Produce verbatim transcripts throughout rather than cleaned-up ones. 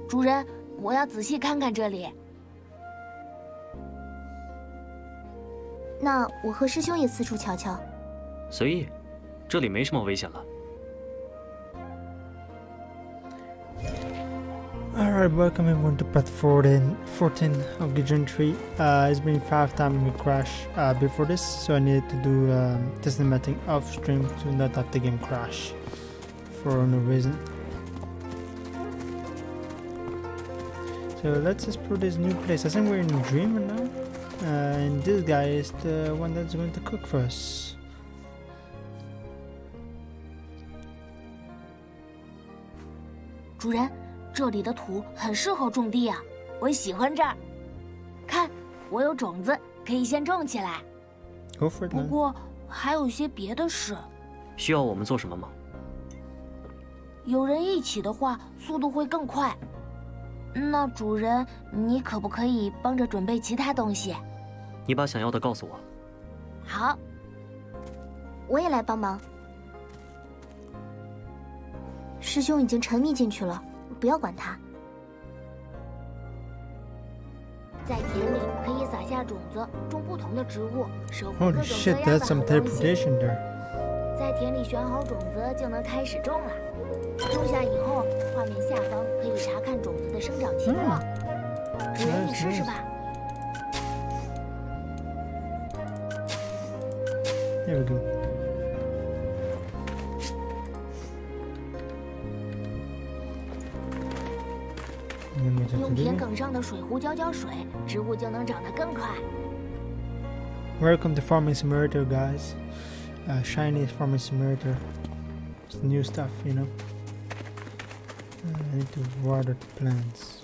主人，我要仔细看看这里。 那我和师兄也四处瞧瞧。 随意，这里没什么危险了。 Alright, welcome everyone to part fourteen, fourteen of Gujian tree. Uh, it's been five times we crashed uh, before this, so I needed to do um, test netting off stream to not have the game crash for no reason. So let's explore this new place. I think we're in a dream right now, uh, and this guy is the one that's going to cook for us. 主人。 这里的土很适合种地啊，我喜欢这儿。看，我有种子，可以先种起来。 Go for it, 不过还有些别的事。 需要我们做什么吗？ 有人一起的话，速度会更快。那主人，你可不可以帮着准备其他东西？ 你把想要的告诉我。 好， 我也来帮忙。师兄已经沉迷进去了。 不要管它。 在田里可以撒下种子，种不同的植物，收获 Holy 各种各 shit, 样 that's 的 some 好东西。 teleportation there. 在田里选好种子，就能开始种了。种下以后，画面下方可以查看种子的生长情况。主人，你试试吧。 There we go. 用田埂上的水壶浇浇水，植物就能长得更快。 Welcome to Farming Simulator, guys. Uh, shiny Farming Simulator. It's new stuff, you know. Uh, I need to water the plants.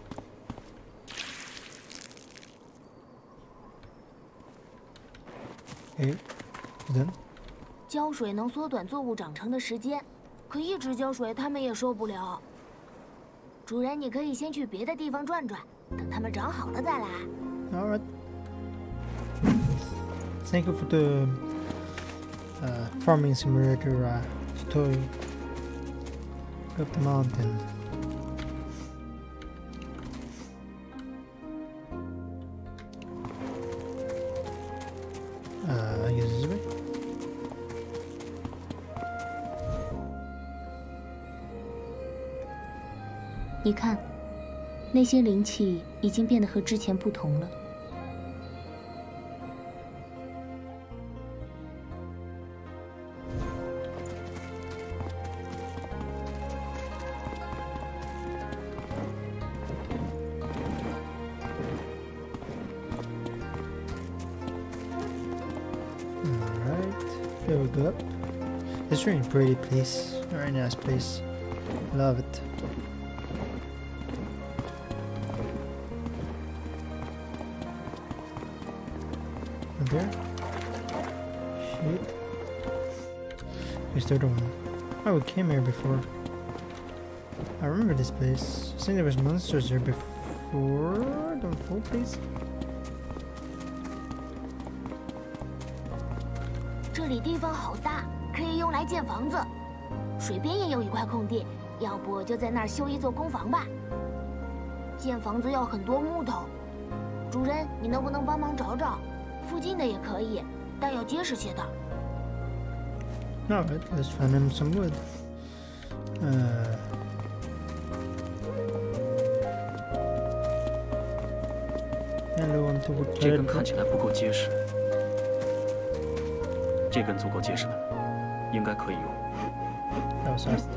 Okay, done. 浇水能缩短作物长成的时间，可一直浇水，它们也受不了。 主人，你可以先去别的地方转转，等它们长好了再来。 All right. Thank you for the uh, farming simulator uh, tutorial. Up the mountain. Uh, I guess this way. 你看，那些灵气已经变得和之前不同了。 Alright, here we go. It's really pretty place. Very nice place. Love it. There. Shit. Here's the other one. Oh, we came here before. I remember this place. I think there was monsters here before. Don't fall, please. 这里地方好大，可以用来建房子。水边也有一块空地，要不就在那儿修一座工房吧。建房子要很多木头，主人，你能不能帮忙找找？ 附近的也可以，但要结实些的。 Alright, let's find him some wood. Uh, hello, I'm too 这根看起来不够结实，这根足够结实了，应该可以用。 That was fast.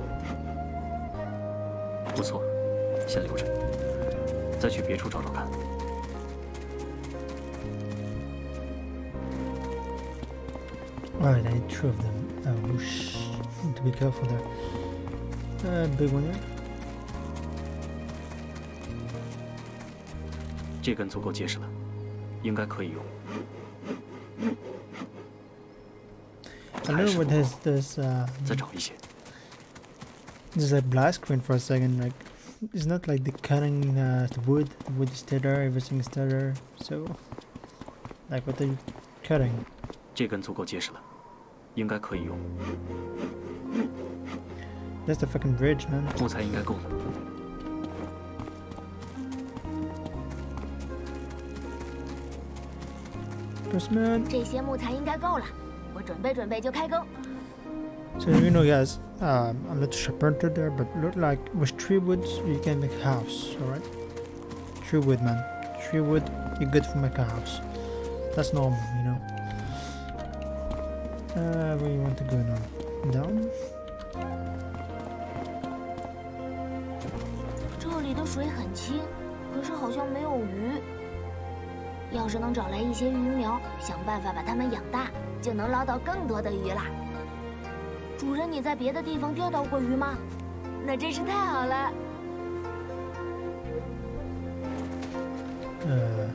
不错，先留着，再去别处找找看。 Alright, I need two of them. Oh, whoosh. Need to be careful there. Uh, big one there. 这根足够结实了，应该可以用。 I don't know what has this. Uh, 再找一些。 There's a black screen for a second. Like, it's not like the cutting uh, the wood. The wood is still there. Everything is still there. So, like, what are you cutting? 这根足够结实了，应该可以用。 That's the fucking bridge, man. 木材应该够了。 Trust man. 这些木材应该够了，我准备准备就开工。 So you know, guys, um, I'm not a carpenter there, but look like with tree wood you can make a house. All right, tree wood, man. Tree wood, you're good for making a house. That's normal, you know. Uh, where you want to go now? Down. 这里的水很清，可是好像没有鱼。要是能找来一些鱼苗，想办法把它们养大，就能捞到更多的鱼啦。主人，你在别的地方钓到过鱼吗？那真是太好了。 呃。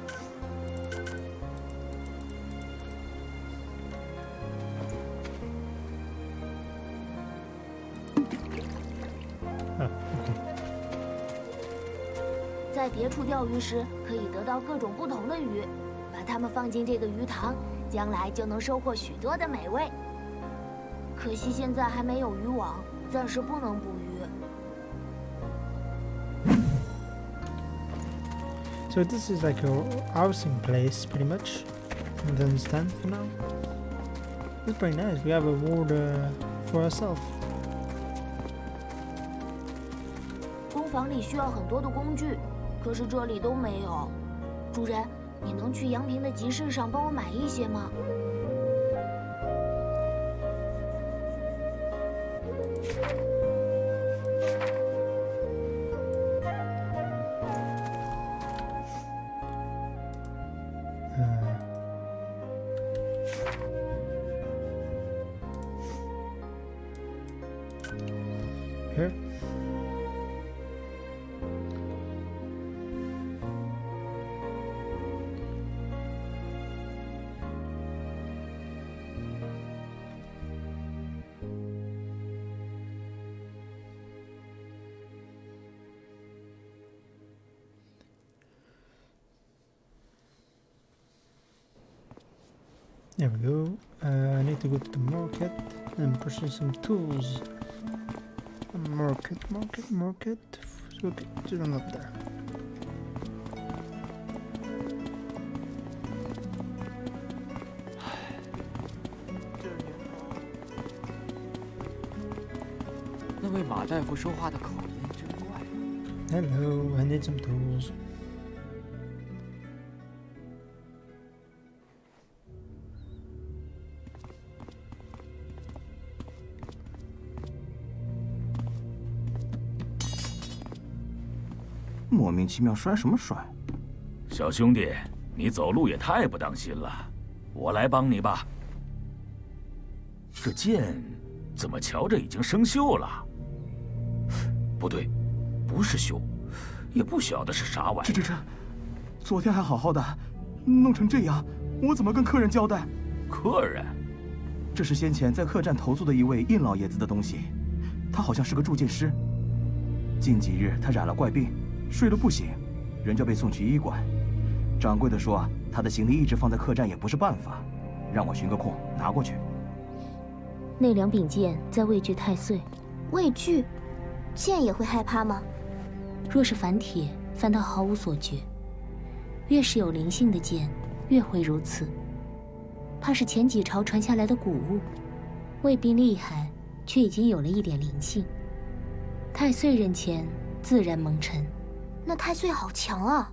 在别处钓鱼时，可以得到各种不同的鱼，把它们放进这个鱼塘，将来就能收获许多的美味。可惜现在还没有渔网，暂时不能捕鱼。 So this is like a housing place, pretty much. I don't understand for now. It's pretty nice. We have a world uh, for ourselves. 工坊里需要很多的工具，可是这里都没有。主人，你能去阳平的集市上帮我买一些吗？ Here. There we go. Uh, I need to go to the market and purchase some tools. Market, market, market. Okay, so I'm up there. 那位马大夫说话的口音真怪。 Hello, I need some tools. 莫名其妙摔什么摔？ 小兄弟，你走路也太不当心了，我来帮你吧。这剑怎么瞧着已经生锈了？不对，不是锈，也不晓得是啥玩意儿。 这这这，昨天还好好的，弄成这样，我怎么跟客人交代？ 客人？ 这是先前在客栈投宿的一位印老爷子的东西，他好像是个铸剑师。近几日他染了怪病。 睡了不醒，人就被送去医馆。掌柜的说，他的行李一直放在客栈也不是办法，让我寻个空拿过去。 那两柄剑在畏惧太岁， 畏惧，剑也会害怕吗？ 若是凡铁，反倒毫无所觉。越是有灵性的剑，越会如此。怕是前几朝传下来的古物，未必厉害，却已经有了一点灵性。太岁人前，自然蒙尘。 那太岁好强啊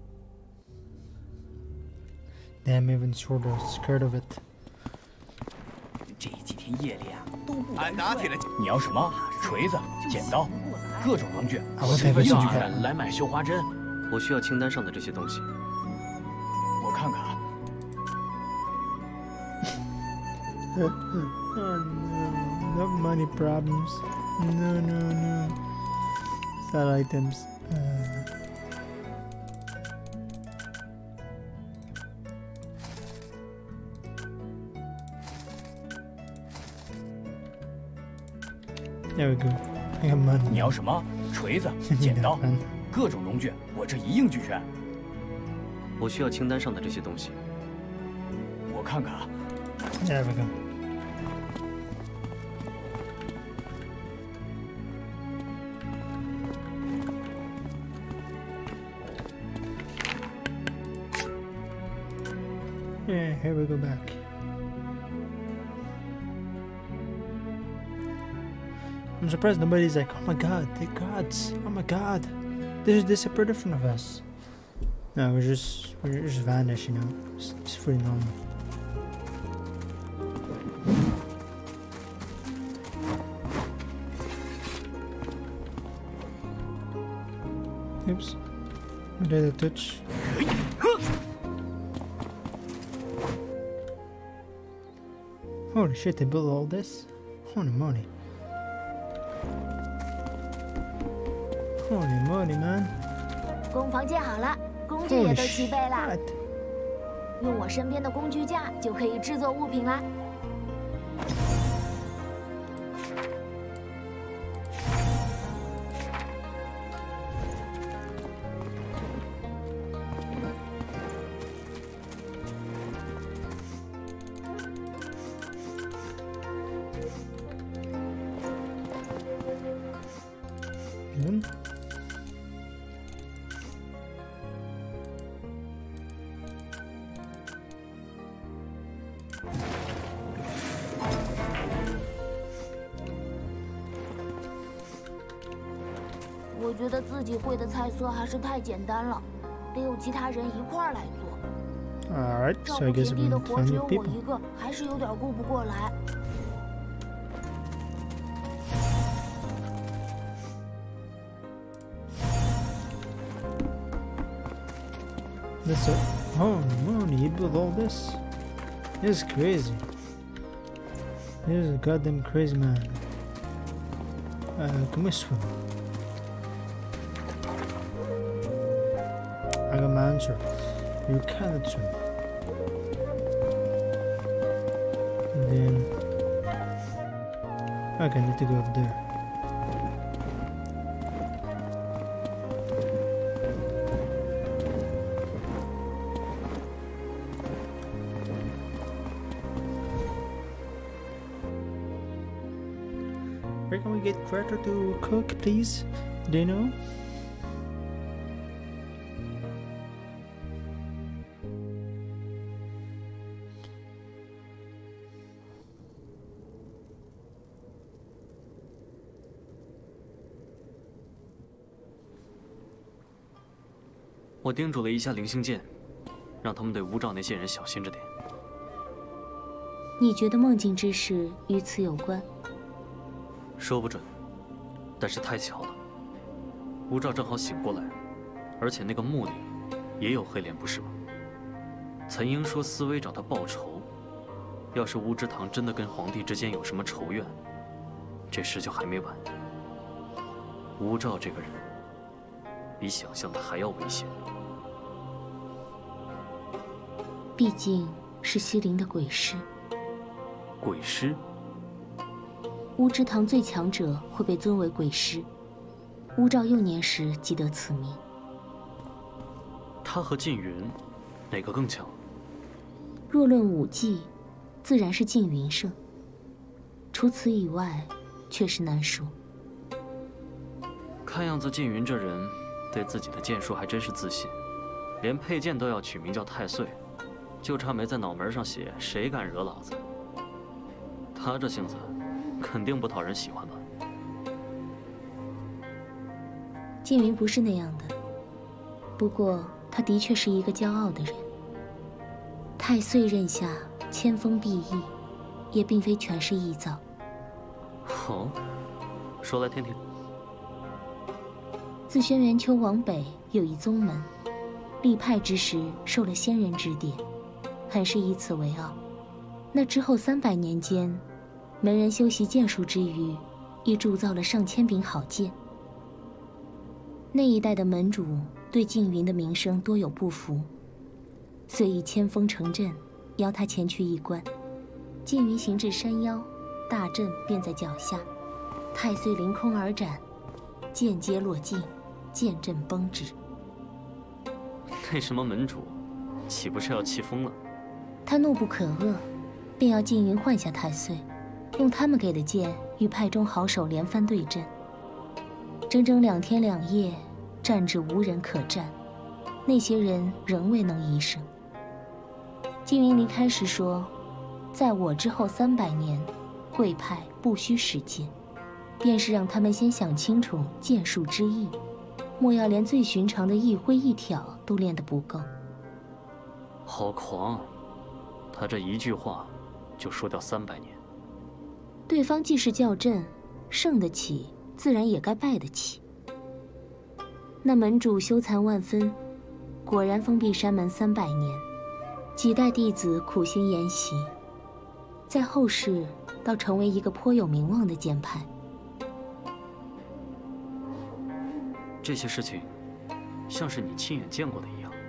Damn, even shorter, scared of it. 这几天夜里啊，都不敢拿铁了。你要什么？锤子、剪刀，各种农具。 我这个应剧院来买绣花针。 我需要清单上的这些东西。 我看看啊。 Oh no, not money problems. No, no, no. Sell items. Uh, there we go. I got money. 你要什么？锤子、剪刀，各种农具，我这一应俱全。 我需要清单上的这些东西。 我看看啊。 There we go. Yeah, here we go back. I'm surprised nobody's like, oh my god, the gods, oh my god, they just disappeared in front of us. No, we're just, we're just vanished, you know, it's, it's pretty normal. Oops, what did I touch? Holy shit, they built all this? Holy moly. Holy moly, man. 工房建好了，工具也都齐备了。用我身边的工具架就可以制作物品啦。 嗯。 我觉得自己会的菜色还是太简单了，得有其他人一块儿来做。 Alright, 照 so I 顾 guess 田地 we 的 need to 活 find 只 new 有我 people. 一个，还是有点顾不过来。 That's it. Oh man, he built all this. This is crazy. This is a goddamn crazy man. Uh, can we swim? I got my answer. You cannot swim. And then okay, I need to go up there. Where can we get Crater to cook, please? Do you know? “我叮嘱了一下灵性剑，让他们对乌罩那些人小心着点。” 你觉得梦境之事与此有关？ 说不准，但是太巧了，乌罩正好醒过来，而且那个墓里也有黑莲，不是吗？岑英说思威找他报仇，要是乌之堂真的跟皇帝之间有什么仇怨，这事就还没完。乌罩这个人，比想象的还要危险。 毕竟是西陵的鬼师。 鬼师。 乌之堂最强者会被尊为鬼师，乌兆幼年时即得此名。 他和缙云，哪个更强？ 若论武技，自然是缙云胜。除此以外，却是难说。 看样子缙云这人对自己的剑术还真是自信，连佩剑都要取名叫太岁，就差没在脑门上写“谁敢惹老子”。他这性子。 肯定不讨人喜欢吧？ 缙云不是那样的，不过他的确是一个骄傲的人。太岁任下，千锋毕翼，也并非全是臆造。 哦，说来听听。 自轩辕丘往北有一宗门，立派之时受了仙人指点，很是以此为傲。那之后三百年间。 门人修习剑术之余，亦铸造了上千柄好剑。那一代的门主对缙云的名声多有不服，遂以千锋成阵，邀他前去一观。缙云行至山腰，大阵便在脚下，太岁凌空而斩，剑皆落尽，剑阵崩止。 那什么门主，岂不是要气疯了？ 他怒不可遏，便要缙云换下太岁。 用他们给的剑与派中好手连番对阵，整整两天两夜，战至无人可战，那些人仍未能一胜。 静云离开时说：“在我之后三百年，贵派不需使剑，便是让他们先想清楚剑术之意，莫要连最寻常的一挥一挑都练得不够。” 好狂！他这一句话，就说掉三百年。 对方既是教阵，胜得起，自然也该败得起。那门主羞惭万分，果然封闭山门三百年，几代弟子苦心研习，在后世倒成为一个颇有名望的剑派。 这些事情，像是你亲眼见过的一样。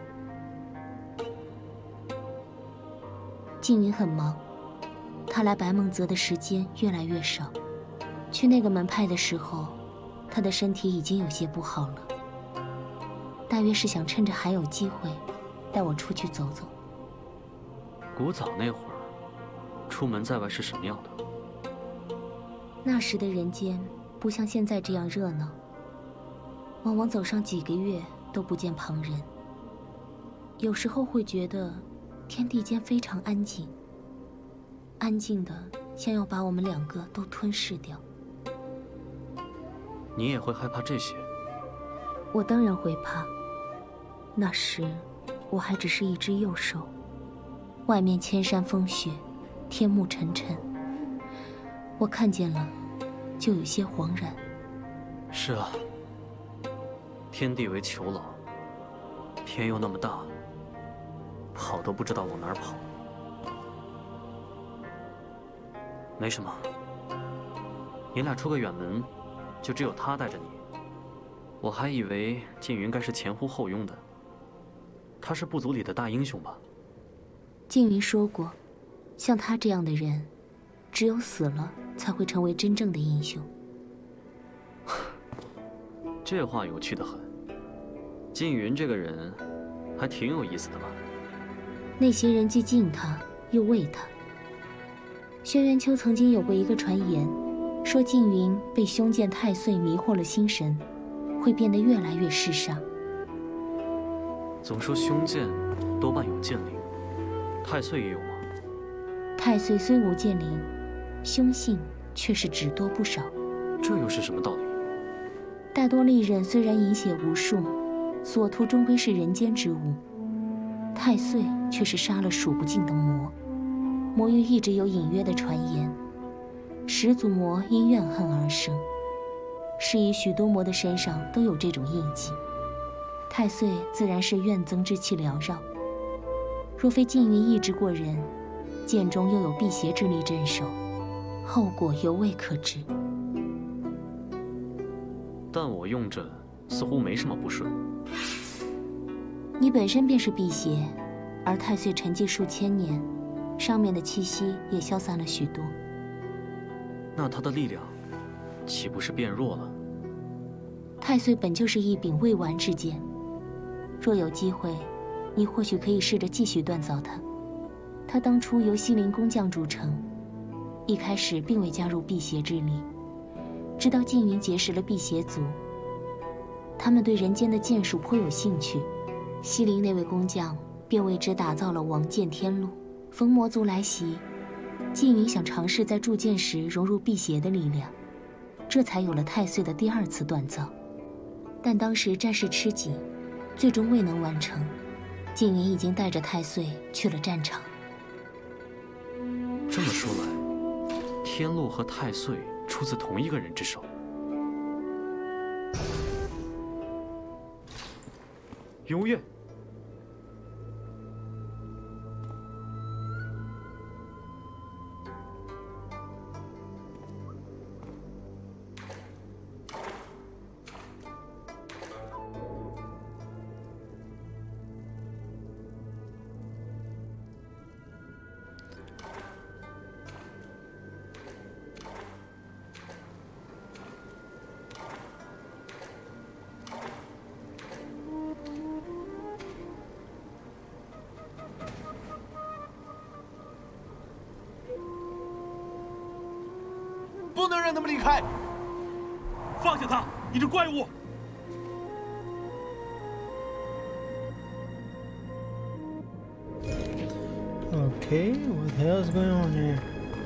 静云很忙，他来白梦泽的时间越来越少。去那个门派的时候，他的身体已经有些不好了。大约是想趁着还有机会，带我出去走走。 古早那会儿，出门在外是什么样的？ 那时的人间不像现在这样热闹，往往走上几个月都不见旁人。有时候会觉得天地间非常安静，安静的像要把我们两个都吞噬掉。 你也会害怕这些？ 我当然会怕。那时我还只是一只幼兽，外面千山风雪，天幕沉沉，我看见了就有些惶然。 是啊，天地为囚牢，天又那么大，跑都不知道往哪儿跑。没什么，你俩出个远门，就只有他带着你。我还以为静云该是前呼后拥的，他是部族里的大英雄吧？ 静云说过，像他这样的人，只有死了才会成为真正的英雄。 这话有趣的很。静云这个人，还挺有意思的吧？ 那些人既敬他，又畏他。轩辕丘曾经有过一个传言，说静云被凶剑太岁迷惑了心神，会变得越来越世上。 总说凶剑多半有剑灵，太岁也有吗？ 太岁虽无剑灵，凶性却是只多不少。 这又是什么道理？ 大多利刃虽然饮血无数，所图终归是人间之物，太岁却是杀了数不尽的魔。魔域一直有隐约的传言，始祖魔因怨恨而生，是以许多魔的身上都有这种印记。太岁自然是怨憎之气缭绕，若非静云意志过人，剑中又有辟邪之力镇守，后果犹未可知。 但我用着似乎没什么不顺。 你本身便是辟邪，而太岁沉寂数千年，上面的气息也消散了许多。 那他的力量岂不是变弱了？ 太岁本就是一柄未完之剑，若有机会，你或许可以试着继续锻造它。它当初由西陵工匠铸成，一开始并未加入辟邪之力，直到静云结识了辟邪族，他们对人间的剑术颇有兴趣，西陵那位工匠便为之打造了王剑天路。逢魔族来袭，静云想尝试在铸剑时融入辟邪的力量，这才有了太岁的第二次锻造。但当时战事吃紧，最终未能完成。静云已经带着太岁去了战场。 这么说来，天路和太岁出自同一个人之手。云无月。 不能让他们离开！放下他，你这怪物！ Okay, what the hell is going on here?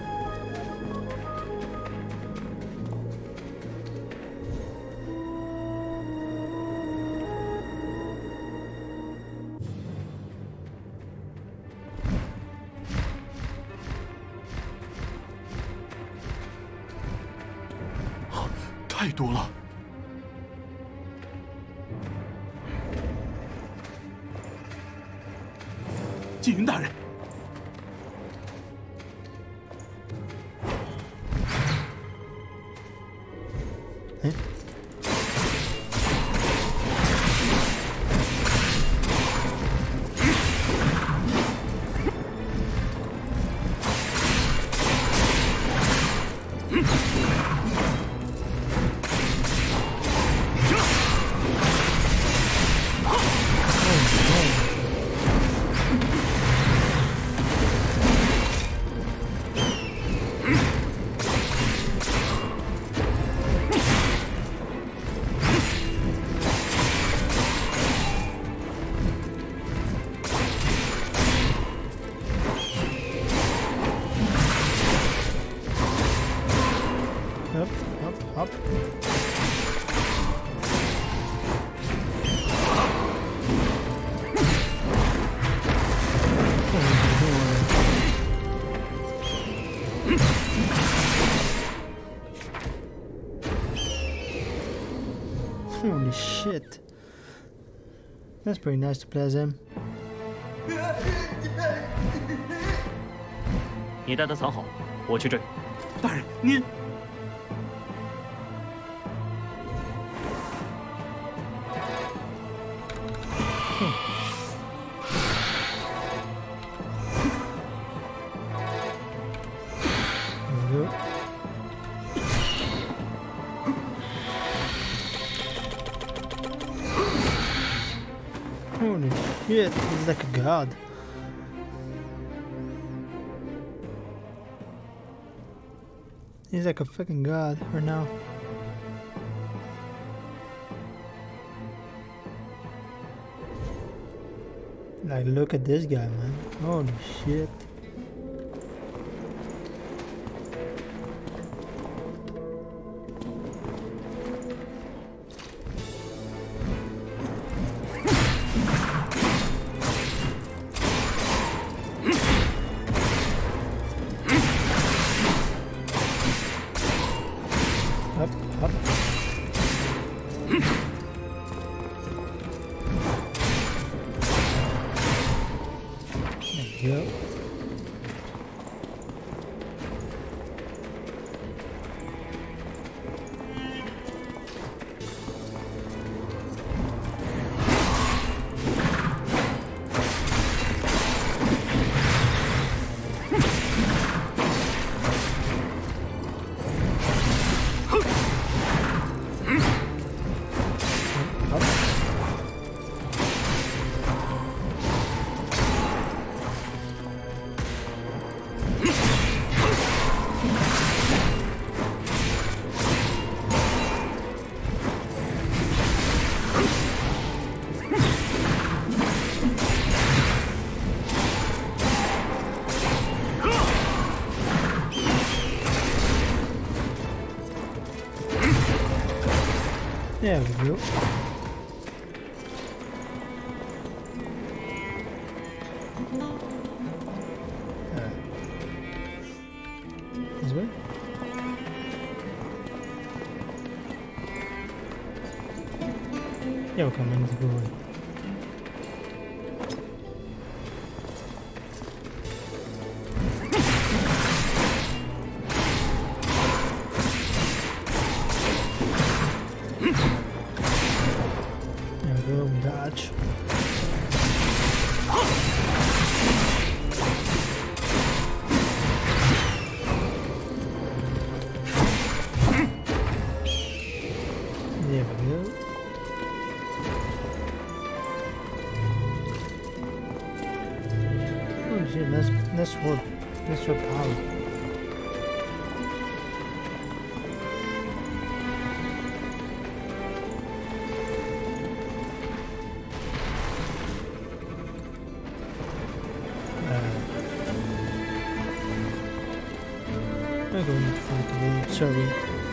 啊，太多了！纪云大人。 Holy shit. That's pretty nice to play as him. 你带他藏好，我去这里。 大人，您。 Holy shit, he's like a god. He's like a fucking god right now. Like, look at this guy, man. Holy shit. Up, up. There you go. There we go. Uh, this way? Yeah, we're coming to go away. Dodge. There we go. Oh shit, that's that's what that's what power. gonna go in front of you, sorry.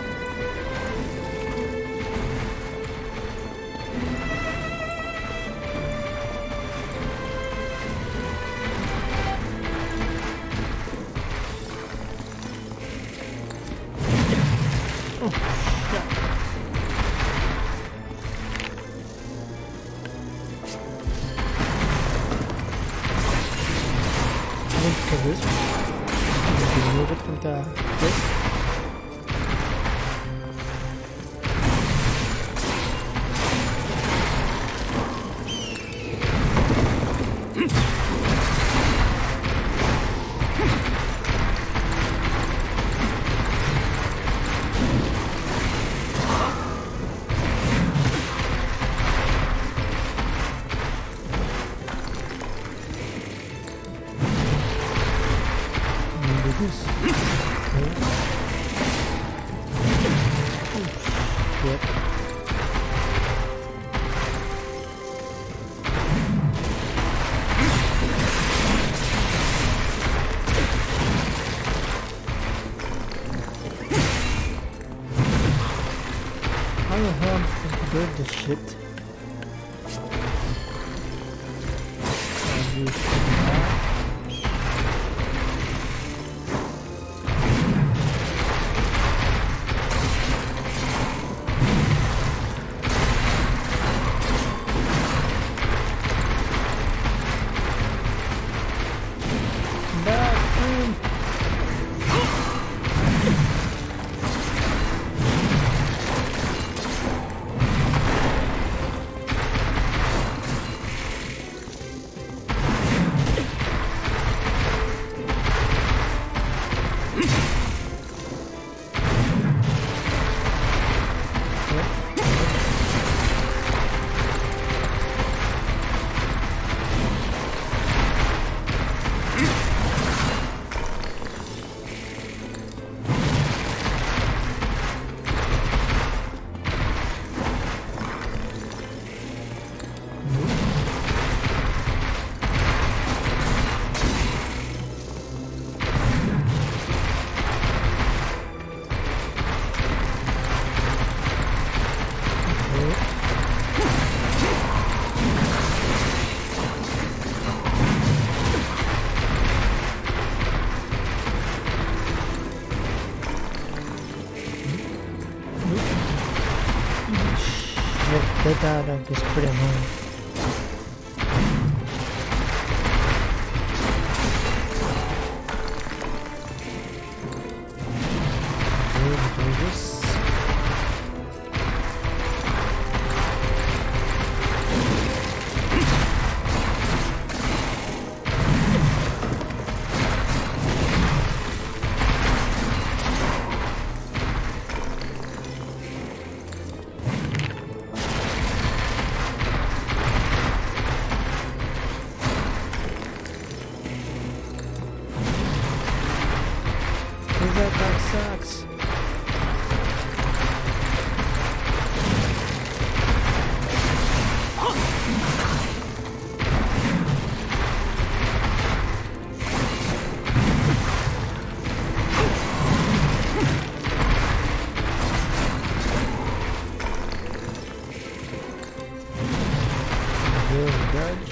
This remove it from the this. This. Yep. How the hell am I supposed to build this shit? That like is pretty annoying. Do this. That guy sucks. Good judge.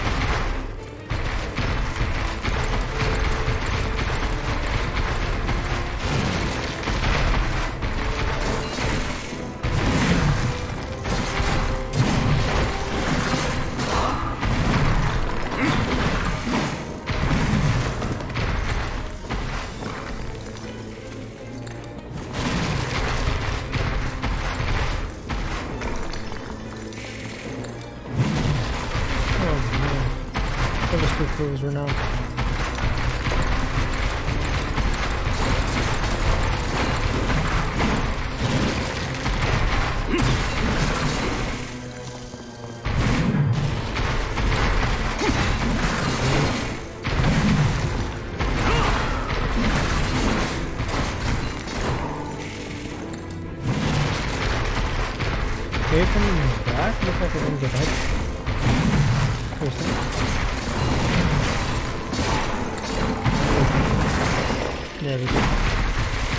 Right now. Okay, from the back, looks like I didn't get hit. Person. There we go.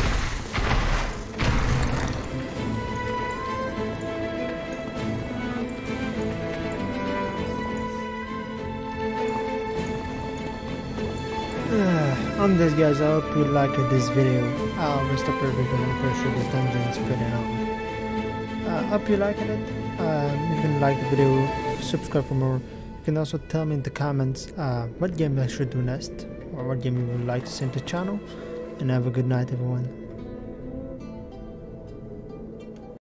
on this, guys, I hope you liked this video. I'll stop here because I'm pretty sure this dungeon is pretty long. I uh, hope you liked it. Um, if you like the video, subscribe for more. You can also tell me in the comments uh, what game I should do next, or what game you would like to send to the channel. And have a good night, everyone.